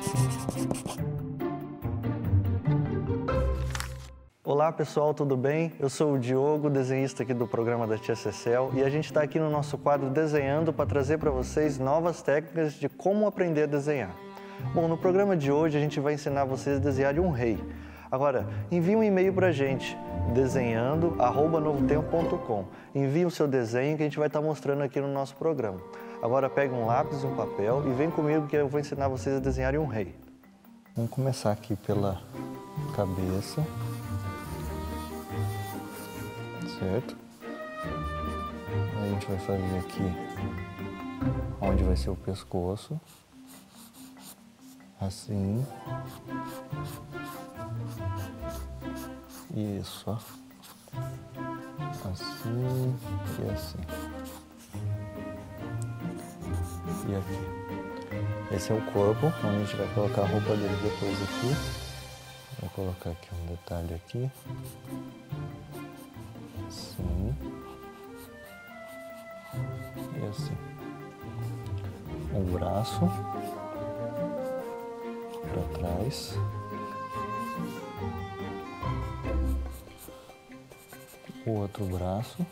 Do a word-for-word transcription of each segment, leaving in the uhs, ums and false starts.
Olá pessoal, tudo bem? Eu sou o Diogo, desenhista aqui do programa da Tia Cecel, e a gente está aqui no nosso quadro Desenhando para trazer para vocês novas técnicas de como aprender a desenhar. Bom, no programa de hoje a gente vai ensinar vocês a desenhar um rei. Agora, envie um e-mail para a gente, desenhando arroba novotempo ponto com. Envie o seu desenho que a gente vai estar mostrando aqui no nosso programa. Agora pega um lápis e um papel e vem comigo que eu vou ensinar vocês a desenharem um rei. Vamos começar aqui pela cabeça. Certo? Aí a gente vai fazer aqui onde vai ser o pescoço, assim, isso, ó, assim e assim, e aqui. Esse é o corpo, onde a gente vai colocar a roupa dele depois aqui. Vou colocar aqui um detalhe aqui. Assim e assim. O braço para trás, o outro braço,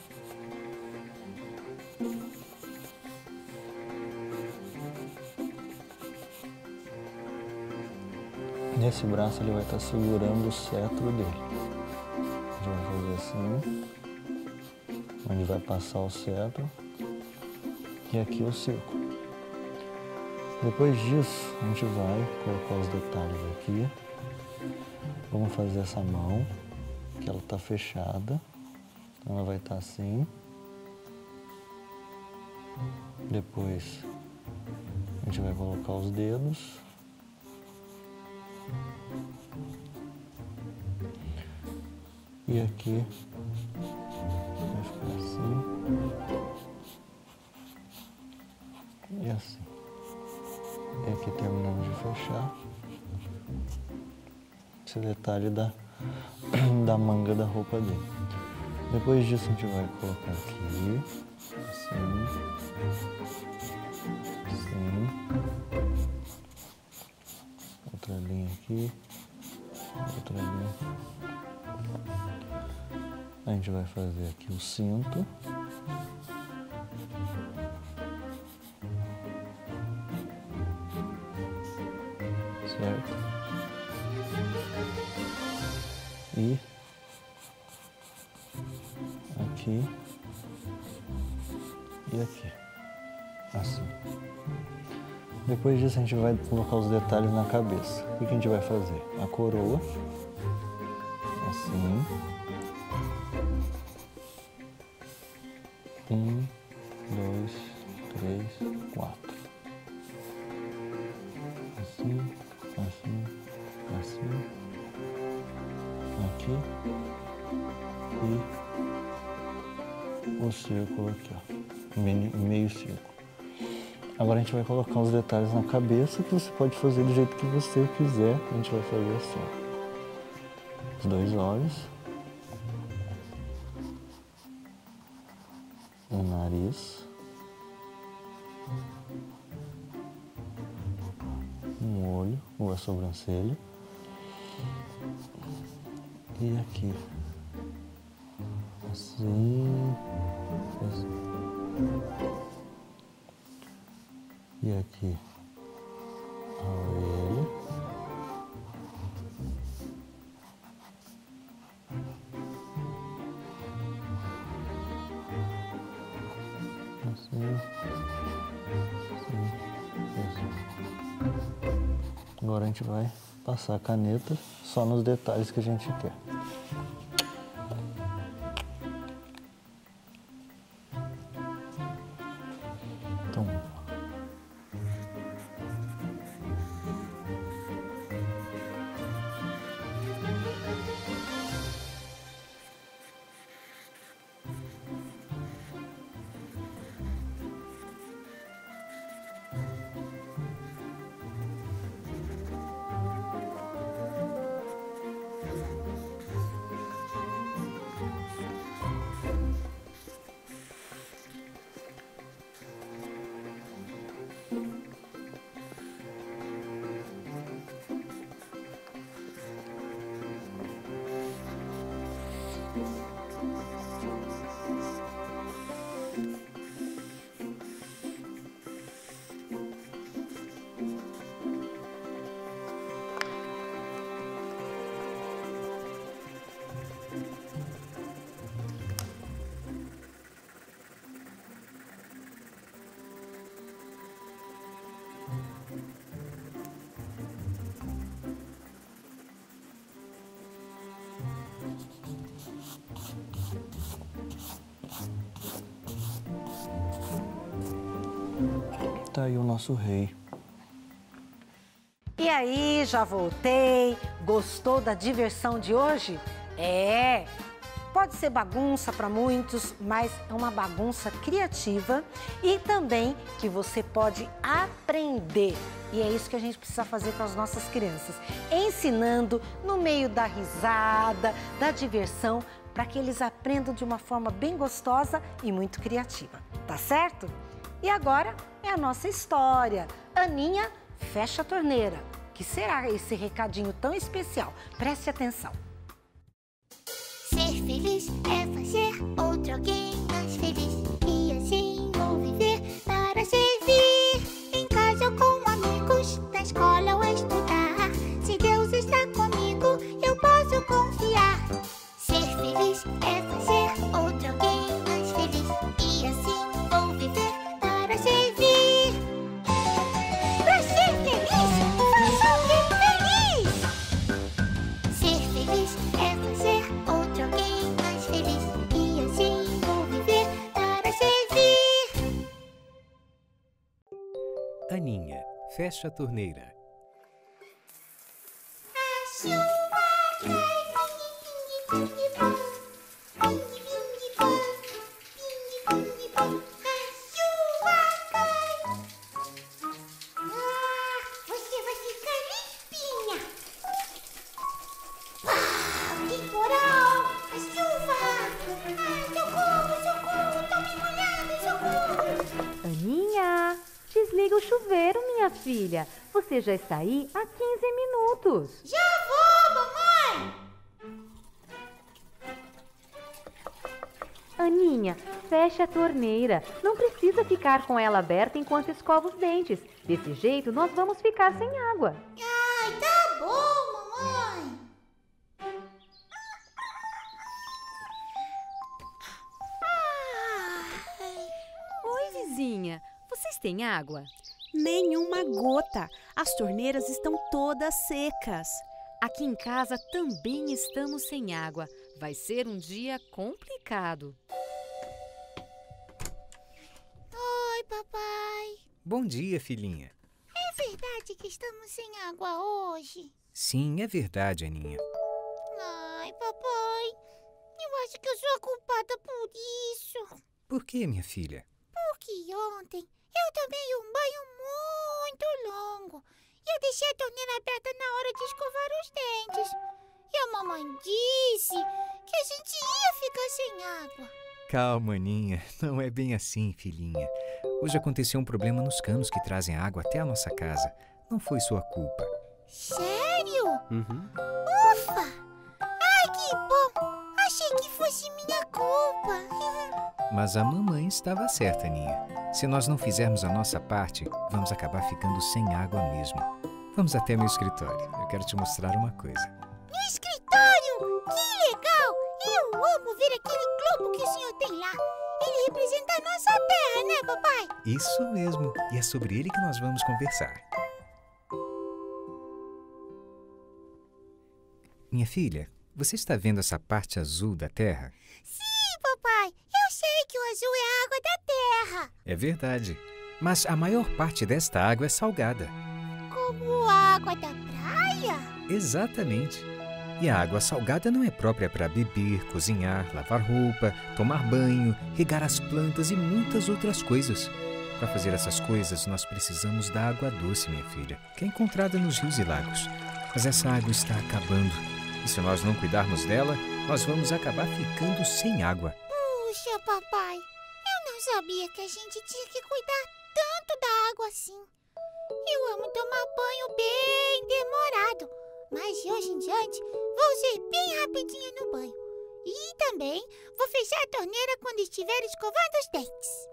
nesse braço ele vai estar segurando o cetro dele. A gente vai fazer assim, onde vai passar o cetro, e aqui o círculo. Depois disso, a gente vai colocar os detalhes aqui. Vamos fazer essa mão, que ela está fechada, ela vai estar assim. Depois, a gente vai colocar os dedos. E aqui vai ficar assim e assim. E aqui terminamos de fechar esse detalhe da, da manga da roupa dele. Depois disso a gente vai colocar aqui, assim, assim, outra linha aqui, outra linha. A gente vai fazer aqui o cinto. Certo? E aqui e aqui. Assim. Depois disso a gente vai colocar os detalhes na cabeça. O que a gente vai fazer? A coroa. Assim. Um, dois, três, quatro. Assim, assim, assim. Aqui. E o círculo aqui, ó. Meio, meio círculo. Agora a gente vai colocar os detalhes na cabeça, que você pode fazer do jeito que você quiser. A gente vai fazer assim, ó. Os dois olhos. O nariz, um olho, ou a sobrancelha, e aqui, assim, assim, e aqui a orelha, assim, assim, assim. Agora a gente vai passar a caneta só nos detalhes que a gente quer. Então, tá aí o nosso rei. E aí, já voltei. Gostou da diversão de hoje? É, pode ser bagunça para muitos, mas é uma bagunça criativa e também que você pode aprender. E é isso que a gente precisa fazer com as nossas crianças, ensinando no meio da risada, da diversão, para que eles aprendam de uma forma bem gostosa e muito criativa, tá certo? E agora é a nossa história. Aninha, fecha a torneira. O que será esse recadinho tão especial? Preste atenção. Ser feliz é fazer outro alguém mais feliz. E assim vou viver para servir. Em casa ou com amigos, na escola ou estudar. Se Deus está comigo, eu posso confiar. Ser feliz é fazer outro alguém mais feliz. E assim vou viver para servir. Pra ser feliz, faça alguém feliz. Ser feliz é fazer outro alguém mais feliz. E assim vou viver para servir. Aninha, fecha a torneira. A chuva cai, pingue, pingue, bom. Pingue, pingue, bom. Pingue, pingue, bom. A chuva cai. Ah, você vai ficar limpinha. Uau, temporal. A chuva. Ah, socorro, socorro. Tô me molhando, socorro. Aninha, desliga o chuveiro, minha filha. Você já está aí há quinze minutos. Já vou, mamãe. Aninha, feche a torneira. Não precisa ficar com ela aberta enquanto escova os dentes. Desse jeito, nós vamos ficar sem água. Ai, tá bom, mamãe. Oi, vizinha. Vocês têm água? Nenhuma gota. As torneiras estão todas secas. Aqui em casa também estamos sem água. Vai ser um dia complicado. Oi, papai. Bom dia, filhinha. É verdade que estamos sem água hoje? Sim, é verdade, Aninha. Ai, papai, eu acho que eu sou a culpada por isso. Por que, minha filha? Porque ontem eu tomei um banho muito longo e eu deixei a torneira aberta na hora de escovar os dentes. E a mamãe disse que a gente ia ficar sem água. Calma, Aninha. Não é bem assim, filhinha. Hoje aconteceu um problema nos canos que trazem água até a nossa casa. Não foi sua culpa. Sério? Uhum. Ufa! Ai, que bom! Achei que fosse minha culpa. Mas a mamãe estava certa, Aninha. Se nós não fizermos a nossa parte, vamos acabar ficando sem água mesmo. Vamos até meu escritório. Eu quero te mostrar uma coisa. No escritório? Que legal! Eu amo ver aquele globo que o senhor tem lá. Ele representa a nossa terra, né, papai? Isso mesmo. E é sobre ele que nós vamos conversar. Minha filha, você está vendo essa parte azul da terra? Sim, papai. Eu sei que o azul é a água da terra. É verdade. Mas a maior parte desta água é salgada. Como a água da praia? Exatamente. E a água salgada não é própria para beber, cozinhar, lavar roupa, tomar banho, regar as plantas e muitas outras coisas. Para fazer essas coisas, nós precisamos da água doce, minha filha, que é encontrada nos rios e lagos. Mas essa água está acabando. E se nós não cuidarmos dela, nós vamos acabar ficando sem água. Puxa, papai, eu não sabia que a gente tinha que cuidar tanto da água assim. Eu amo tomar banho bem demorado, mas de hoje em diante vou ser bem rapidinha no banho. E também vou fechar a torneira quando estiver escovando os dentes.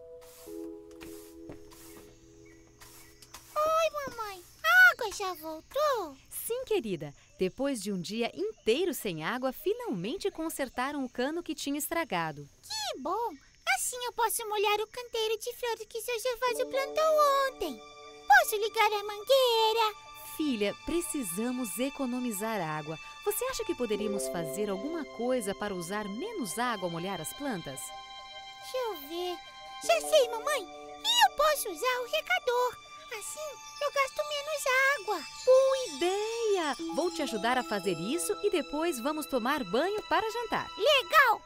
Oi, mamãe, a água já voltou? Sim, querida. Depois de um dia inteiro sem água, finalmente consertaram o cano que tinha estragado. Que bom! Assim eu posso molhar o canteiro de flores que seu Gervásio plantou ontem. Posso ligar a mangueira? Filha, precisamos economizar água. Você acha que poderíamos fazer alguma coisa para usar menos água ao molhar as plantas? Deixa eu ver. Já sei, mamãe. E eu posso usar o regador. Assim, eu gasto menos água. Boa ideia! Vou te ajudar a fazer isso e depois vamos tomar banho para jantar. Legal!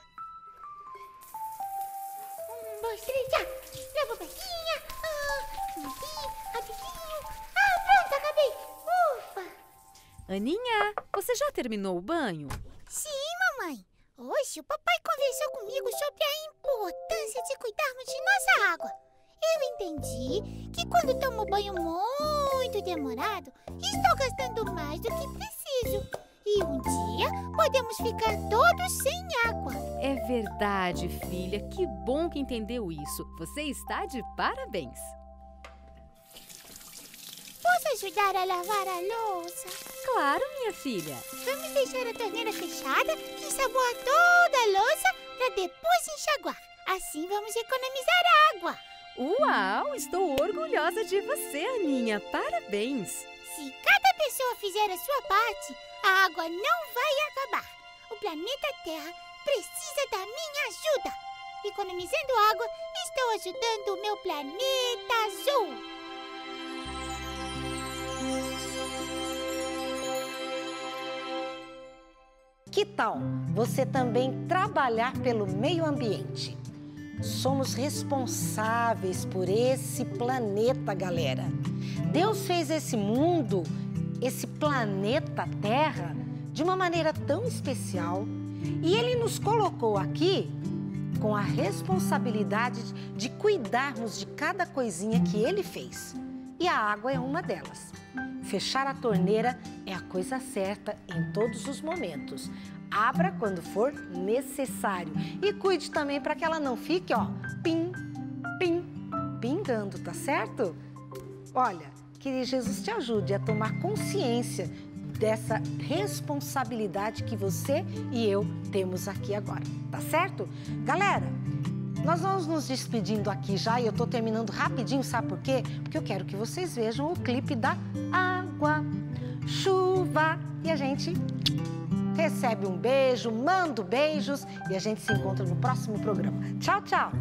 Um, dois, três, já! Leva a barquinha. Ah, aqui, rapidinho. Ah, pronto, acabei. Ufa! Aninha, você já terminou o banho? Sim, mamãe. Hoje o papai conversou comigo sobre a importância de cuidarmos de nossa água. Eu entendi que quando tomo banho muito demorado, estou gastando mais do que preciso. E um dia podemos ficar todos sem água. É verdade, filha. Que bom que entendeu isso. Você está de parabéns. Posso ajudar a lavar a louça? Claro, minha filha. Vamos deixar a torneira fechada e ensaboar toda a louça para depois enxaguar. Assim vamos economizar água. Uau! Estou orgulhosa de você, Aninha. Parabéns! Se cada pessoa fizer a sua parte, a água não vai acabar. O planeta Terra precisa da minha ajuda. Economizando água, estou ajudando o meu planeta azul. Que tal você também trabalhar pelo meio ambiente? Somos responsáveis por esse planeta, galera. Deus fez esse mundo, esse planeta Terra, de uma maneira tão especial e Ele nos colocou aqui com a responsabilidade de cuidarmos de cada coisinha que Ele fez. E a água é uma delas. Fechar a torneira é a coisa certa em todos os momentos. Abra quando for necessário e cuide também para que ela não fique, ó, pim, pim, pingando, tá certo? Olha, que Jesus te ajude a tomar consciência dessa responsabilidade que você e eu temos aqui agora, tá certo? Galera, nós vamos nos despedindo aqui já e eu tô terminando rapidinho, sabe por quê? Porque eu quero que vocês vejam o clipe da água, chuva e a gente recebe um beijo, manda beijos e a gente se encontra no próximo programa. Tchau, tchau!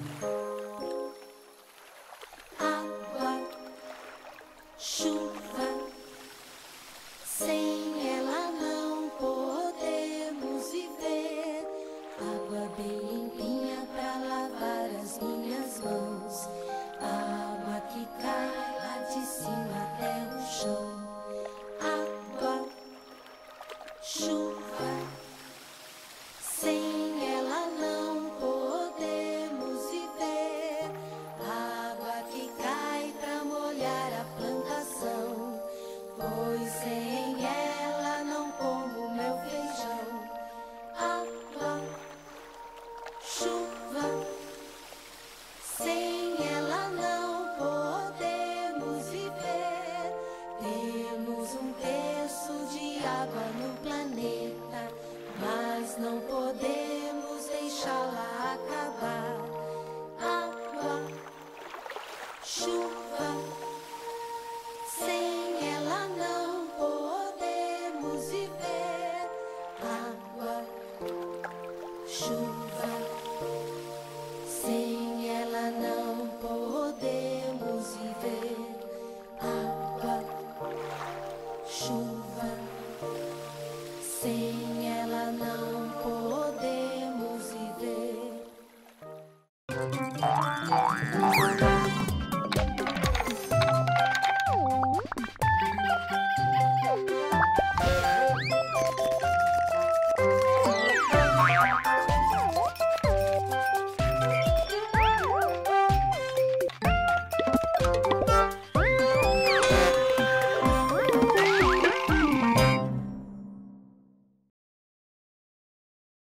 Água, chuva, sem ela não podemos viver. Água bem limpinha pra lavar as minhas mãos. Água que cai lá de cima até o chão. Água, chuva, sem ela não podemos viver. Água que cai pra molhar a plantação, pois sem ela não como meu feijão. Água, chuva, sem ela não podemos viver. Temos um terço de água no